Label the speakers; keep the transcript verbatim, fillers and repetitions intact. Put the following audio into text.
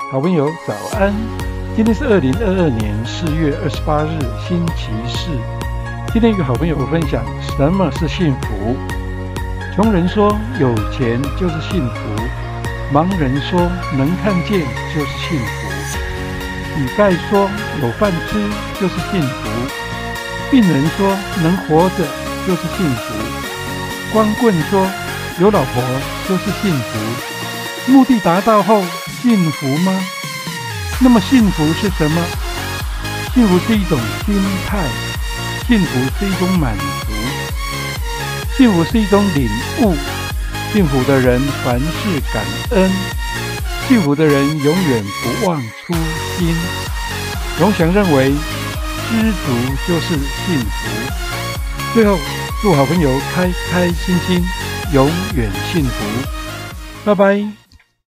Speaker 1: 好朋友早安，今天是二零二二年四月二十八日星期四。今天一个好朋友分享什么是幸福。穷人说有钱就是幸福，盲人说能看见就是幸福，乞丐说有饭吃就是幸福，病人说能活着就是幸福，光棍说有老婆就是幸福。目的达到后幸福吗？那么幸福是什么？幸福是一种心态，幸福是一种满足，幸福是一种领悟。幸福的人凡事感恩，幸福的人永远不忘初心。荣祥认为知足就是幸福。最后祝好朋友开开心心，永远幸福。拜拜。